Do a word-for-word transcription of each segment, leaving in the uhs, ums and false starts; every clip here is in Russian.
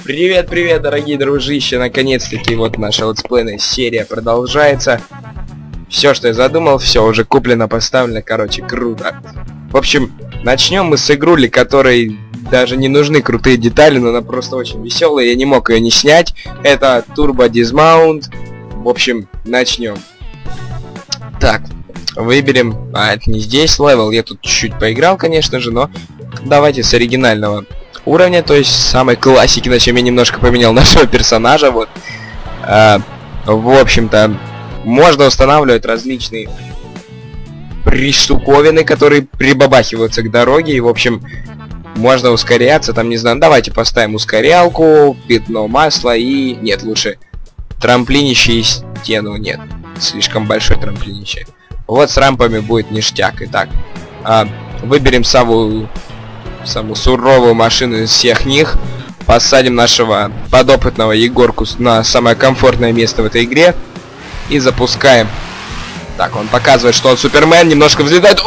Привет, привет, дорогие дружище! Наконец-таки вот наша летсплейная серия продолжается. Все, что я задумал, все уже куплено, поставлено, короче, круто. В общем, начнем мы с игрули, которой даже не нужны крутые детали, но она просто очень веселая, я не мог ее не снять. Это Turbo Dismount. В общем, начнем. Так, выберем... А, это не здесь левел, я тут чуть-чуть поиграл, конечно же, но давайте с оригинального уровня, то есть самой классики, на чем я немножко поменял нашего персонажа, вот. А, в общем-то, можно устанавливать различные приштуковины, которые прибабахиваются к дороге, и, в общем, можно ускоряться, там, не знаю, давайте поставим ускорялку, пятно масла и... Нет, лучше трамплинище и стену, нет, слишком большой трамплинище. Вот с рампами будет ништяк. Итак, а, выберем самую... самую суровую машину из всех них, посадим нашего подопытного Егорку на самое комфортное место в этой игре и запускаем. Так, он показывает, что он Супермен, немножко взлетает.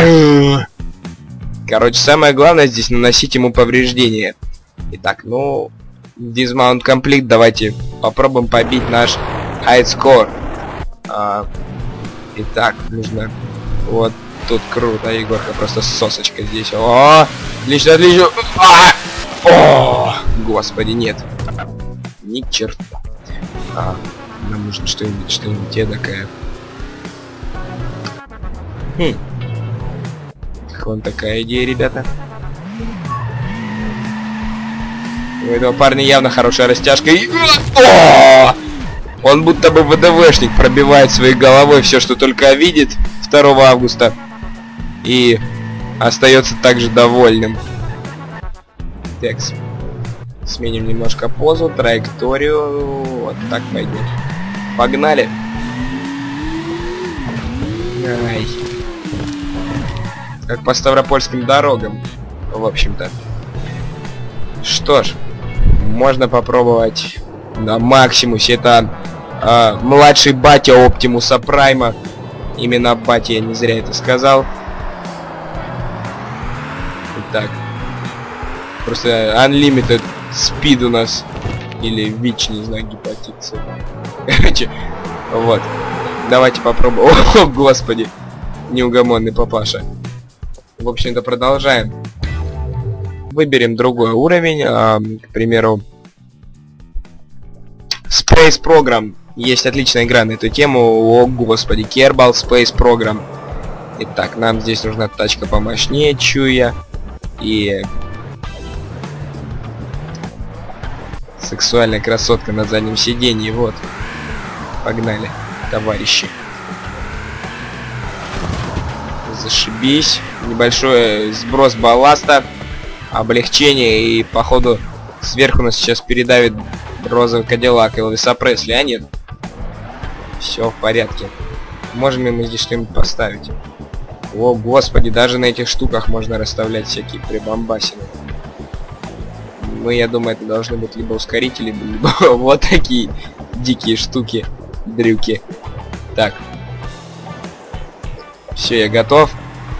Короче, самое главное здесь наносить ему повреждения. Итак, ну, Dismount Complete, давайте попробуем побить наш High Score. А, итак, нужно вот тут круто, Егорка просто сосочка здесь. О, отлично, отлично. А! О, господи, нет. Ни к черту. А, нам нужно что-нибудь, что-нибудь эдакое. Хм. Вон такая идея, ребята. У этого парня явно хорошая растяжка. И... О! Он будто бы ВДВшник, пробивает своей головой все, что только видит второго августа. И остается также довольным. Так, сменим немножко позу, траекторию. Вот так пойдет. Погнали. Ай. Как по ставропольским дорогам, в общем-то. Что ж, можно попробовать на максимусе. Это э, младший батя Оптимуса Прайма. Именно батя, я не зря это сказал. Так, просто Unlimited Speed у нас. Или ВИЧ, не знаю, гепатит. Короче, вот. Давайте попробуем. О, господи. Неугомонный папаша. В общем-то, продолжаем. Выберем другой уровень. А, к примеру, Space Program. Есть отличная игра на эту тему. О, господи, Kerbal Space Program. Итак, нам здесь нужна тачка помощнее, чуя. И сексуальная красотка на заднем сиденье. Вот. Погнали, товарищи. Зашибись. Небольшой сброс балласта. Облегчение. И походу сверху нас сейчас передавит розовый Кадиллак Элвиса Пресли. А нет. Все в порядке. Можем ли мы здесь что-нибудь поставить? О, господи, даже на этих штуках можно расставлять всякие прибамбасины. Ну, я думаю, это должны быть либо ускорители, либо вот такие дикие штуки, дрюки. Так. Все, я готов.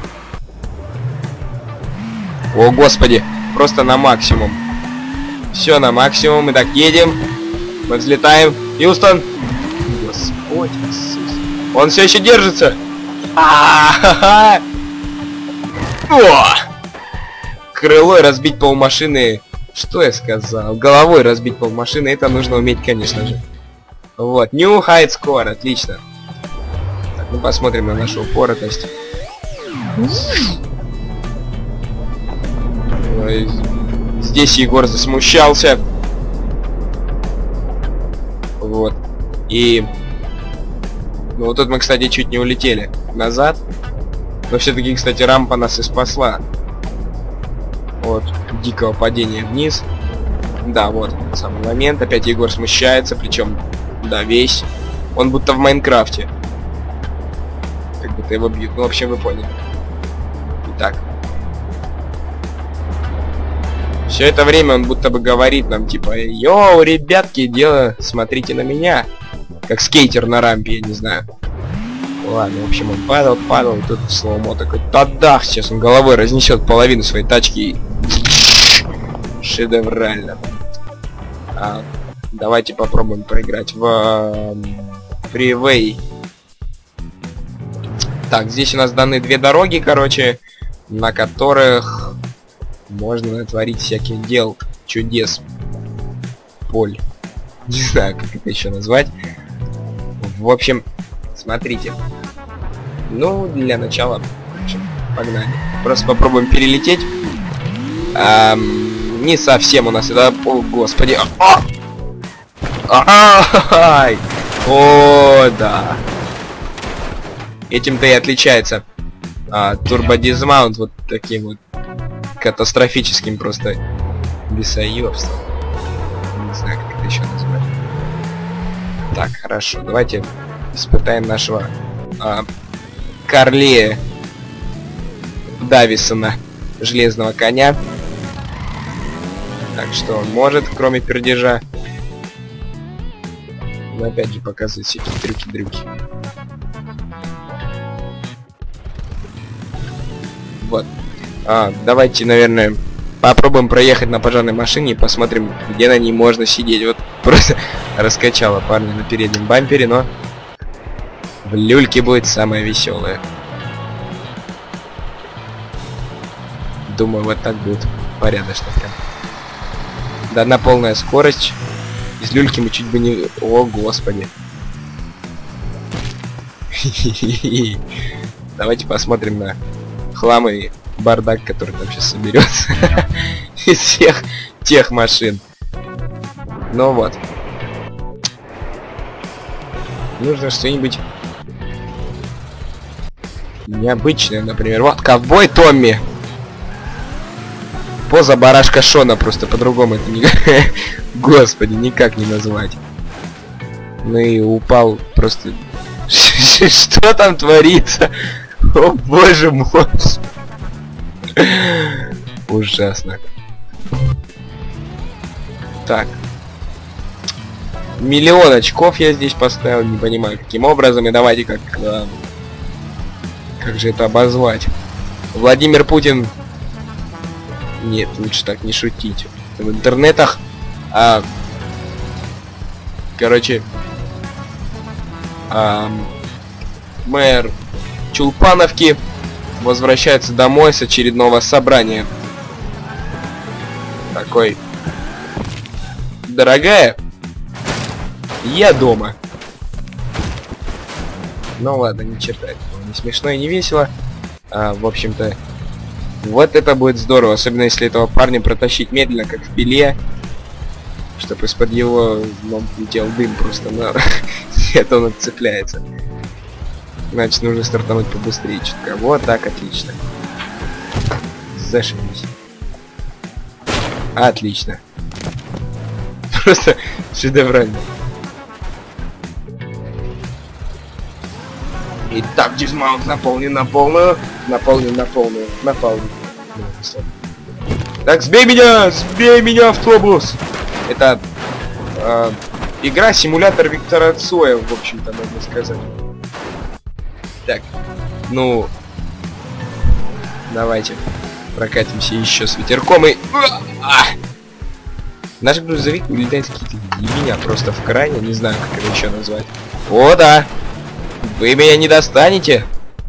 О, господи, просто на максимум. Все на максимум, мы так едем. Мы взлетаем. Хьюстон. Господи, Иисус. Он все еще держится. А-ха-ха! О! Крылой разбить полмашины. Что я сказал? Головой разбить полмашины. Это нужно уметь, конечно же. Вот. New High Score. Отлично. Так, ну посмотрим на нашу упоротость. Ой, здесь Егор засмущался. Вот. И... Ну вот тут мы, кстати, чуть не улетели назад. Но все-таки, кстати, рампа нас и спасла от дикого падения вниз. Да, вот самый момент. Опять Егор смущается, причем, да, весь. Он будто в Майнкрафте. Как будто его бьют. Ну, в общем, вы поняли. Итак. Все это время он будто бы говорит нам, типа, йоу, ребятки, дело, смотрите на меня. Как скейтер на рампе, я не знаю. Ладно, в общем, он падал, падал, и тут слоумо такой, да-да, сейчас он головой разнесет половину своей тачки и... Шедеврально. А, давайте попробуем проиграть в э, Freeway. Так, здесь у нас даны две дороги, короче, на которых можно натворить всяких дел, чудес. Поль. Не знаю, как это еще назвать. В общем, смотрите. Ну, для начала, в общем, погнали. Просто попробуем перелететь. Эм, не совсем у нас это... О, господи. А! Ай! О, да. Этим-то и отличается а, турбодизмаунт вот таким вот катастрофическим просто бесоебством. Не знаю, как это еще назвать. Так, хорошо, давайте испытаем нашего а, Карлея Дависона, железного коня. Так, что он может, кроме пердежа. Но опять же показывает всякие трюки-дрюки. Вот. А, давайте, наверное, попробуем проехать на пожарной машине и посмотрим, где на ней можно сидеть. Вот просто раскачало парня на переднем бампере, но в люльке будет самое веселое. Думаю, вот так будет порядочно прям. Да, на полная скорость. Из люльки мы чуть бы не... О, господи. Давайте посмотрим на хлам и бардак, который там сейчас соберется. Из всех тех машин. Ну вот. Нужно что-нибудь необычное, например. Вот, ковбой Томми. Поза барашка Шона, просто по-другому это не... Господи, никак не назвать. Ну и упал просто... Что там творится? О, боже мой. Ужасно. Так. Миллион очков я здесь поставил, не понимаю каким образом. И давайте как... А, как же это обозвать? Владимир Путин... Нет, лучше так не шутить. В интернетах... А, короче... А, мэр Чулпановки возвращается домой с очередного собрания. Такой... Дорогая, я дома. Ну ладно, ни черта, это не смешно и не весело. А, в общем-то, вот это будет здорово, особенно если этого парня протащить медленно, как в Пиле, чтобы из-под его ног летел дым просто, но это он отцепляется. Значит, нужно стартануть побыстрее чутка. Вот так, отлично. Зашибись. Отлично. Просто шедеврально. Итак, дизмаунт наполнен на полную. Наполнен на полную. На полную. Так, сбей меня! Сбей меня, автобус! Это э, игра-симулятор Виктора Цоя, в общем-то, можно сказать. Так, ну... Давайте прокатимся еще с ветерком и... А! Наш грузовик улетает какие-то ебеня просто в крайне, не знаю, как это еще назвать. О, да! Вы меня не достанете!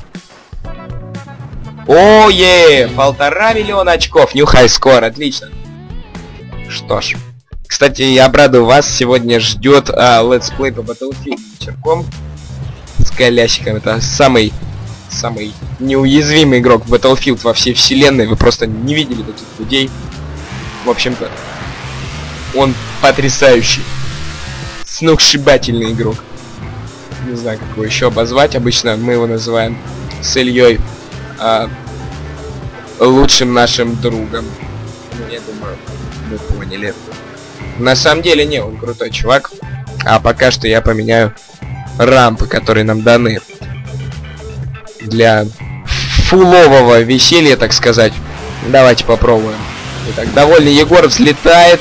О-е! Полтора миллиона очков! New High Score, отлично! Что ж. Кстати, я обрадую вас, сегодня ждет а, летсплей по Battlefield вечерком. С колясиком. Это самый... Самый неуязвимый игрок в Battlefield во всей вселенной. Вы просто не видели таких людей. В общем-то... Он потрясающий. Сногсшибательный игрок. Не знаю, как его еще обозвать. Обычно мы его называем с Ильей а, лучшим нашим другом. Ну, я думаю, вы поняли. На самом деле, не, он крутой чувак. А пока что я поменяю рампы, которые нам даны. Для фулового веселья, так сказать. Давайте попробуем. Итак, довольный Егор взлетает.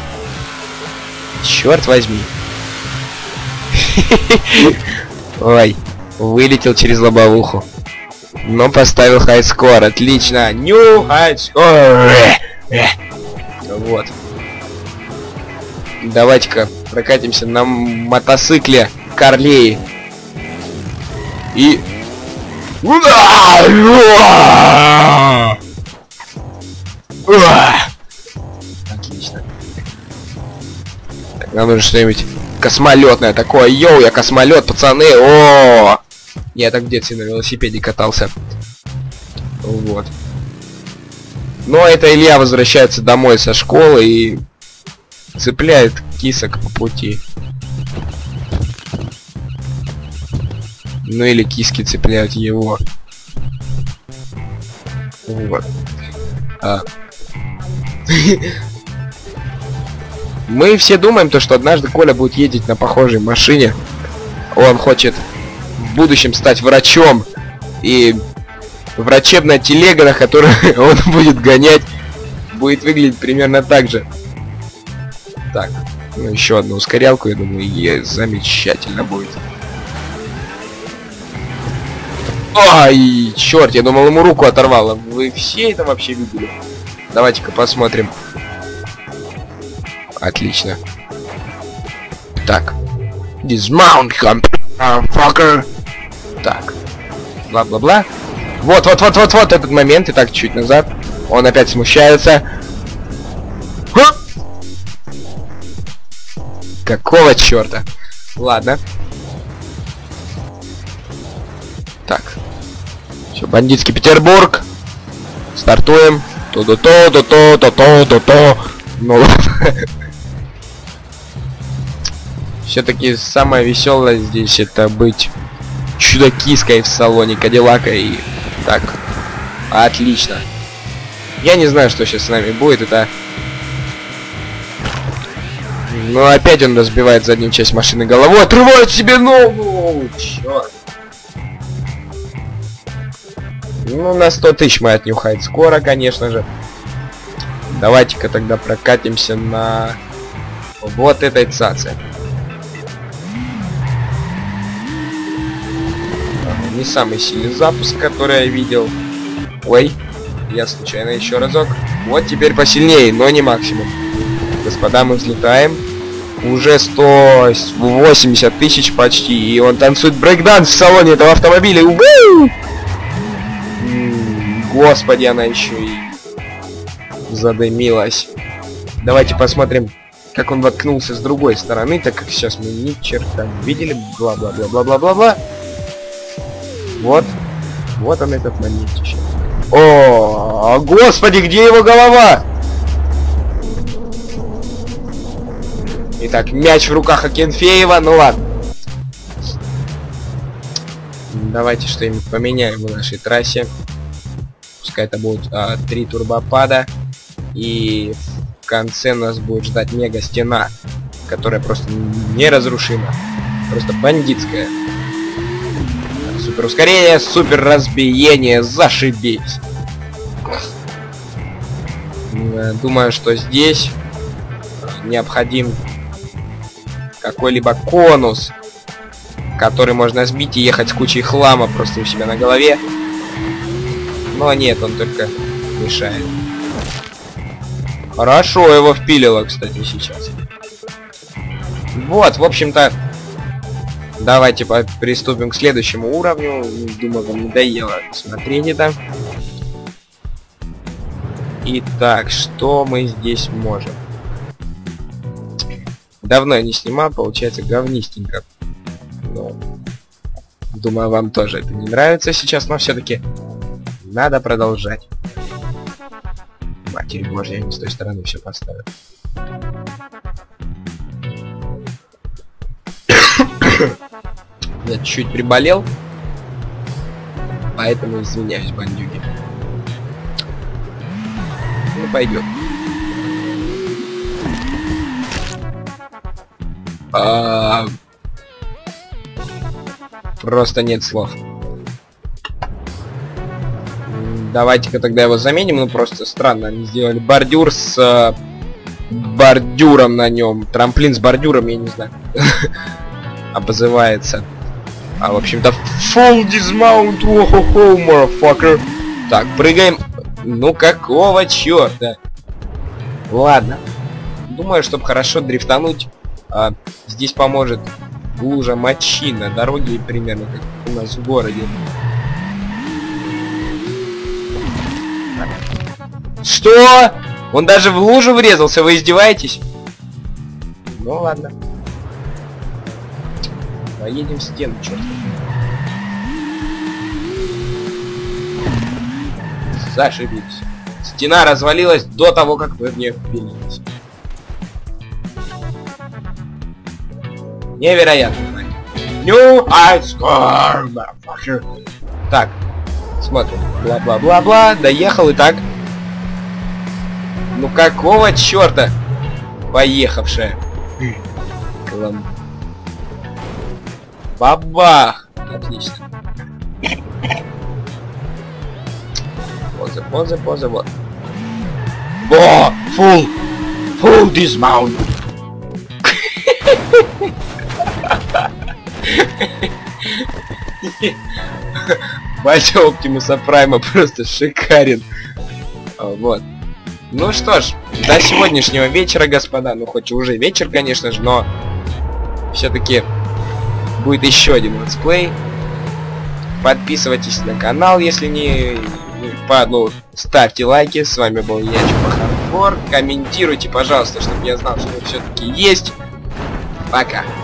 Черт возьми. Ой, вылетел через лобовуху. Но поставил хайскор. Отлично. New хайскор. Вот. Давайте-ка прокатимся на мотоцикле Карлей. И... Отлично. Так, нам нужно что-нибудь космолетное такое. Йоу, я космолет, пацаны. О, я так в детстве на велосипеде катался. Вот. Но это Илья возвращается домой со школы и цепляет кисок по пути. Ну или киски цепляют его. Вот. А. Мы все думаем, то, что однажды Коля будет ездить на похожей машине. Он хочет в будущем стать врачом. И врачебная телега, на которой он будет гонять, будет выглядеть примерно так же. Так, ну еще одну ускорялку, я думаю, и замечательно будет. Ай, черт, я думал, ему руку оторвало. Вы все это вообще видели? Давайте-ка посмотрим. Отлично. Так. Dismount, fucker. Так. Бла-бла-бла. Вот, вот, вот, вот, вот этот момент. И так, чуть назад. Он опять смущается. Ха! Какого черта? Ладно. Так. Все, бандитский Петербург. Стартуем. То-то-то-то-то-то-то-то. Ну ладно. Все-таки самое веселое здесь это быть чудо-киской в салоне Кадиллака. И так. Отлично. Я не знаю, что сейчас с нами будет. Это... Ну опять он разбивает заднюю часть машины головой. Отрывает себе ногу. Черт. Ну, на сто тысяч мы отнюхать скоро, конечно же. Давайте-ка тогда прокатимся на вот этой цаце. Не самый сильный запуск, который я видел. Ой, я случайно еще разок. Вот теперь посильнее, но не максимум. Господа, мы взлетаем. Уже сто восемьдесят тысяч почти. И он танцует брейкданс в салоне этого автомобиля. У-у-у! Господи, она еще и задымилась. Давайте посмотрим, как он воткнулся с другой стороны, так как сейчас мы ни черта не видели. Бла-бла-бла-бла-бла-бла-бла. Вот. Вот он, этот момент сейчас. О, господи, где его голова? Итак, мяч в руках Акинфеева. Ну ладно. Давайте что-нибудь поменяем в нашей трассе. Пускай это будут а, три турбопада. И в конце нас будет ждать мега стена, которая просто неразрушима. Просто бандитская. Супер ускорение, супер разбиение, зашибись. Думаю, что здесь необходим какой-либо конус, который можно сбить и ехать с кучей хлама просто у себя на голове. Но нет, он только мешает. Хорошо его впилило, кстати, сейчас. Вот, в общем-то, давайте приступим к следующему уровню. Думаю, вам надоело смотреть это. Итак, что мы здесь можем? Давно я не снимал, получается говнистенько. Но, думаю, вам тоже это не нравится сейчас, но все-таки надо продолжать. Матерь Божья, я не с той стороны все поставил. Я чуть приболел, поэтому извиняюсь, бандюги. Ну, пойдет. А... Просто нет слов. Давайте-ка тогда его заменим. Ну, просто странно. Они сделали бордюр с э, бордюром на нем. Трамплин с бордюром, я не знаю. Обзывается. А, в общем-то, full dismount, о-хо-хо, motherfucker. Так, прыгаем. Ну, какого черта? Ладно. Думаю, чтобы хорошо дрифтануть, а, здесь поможет лужа мочи на дороге, примерно как у нас в городе. Что? Он даже в лужу врезался, вы издеваетесь? Ну ладно. Поедем в стену, черт. Зашибись. Стена развалилась до того, как вы в нее впились. Невероятно. New Ice Car, motherfucker. Так, смотрим. Бла-бла-бла-бла. Доехал и так. Ну какого черта? Поехавшая. Клам. Бабах. Отлично. Поза, поза, поза, вот. О, full, full dismount. Батя Оптимуса Прайма просто шикарен. Вот. Ну что ж, до сегодняшнего вечера, господа. Ну хоть уже вечер, конечно же, но все-таки будет еще один летсплей. Подписывайтесь на канал, если не по одну, ставьте лайки. С вами был я, Чупа Хардкор. Комментируйте, пожалуйста, чтобы я знал, что вы все-таки есть. Пока.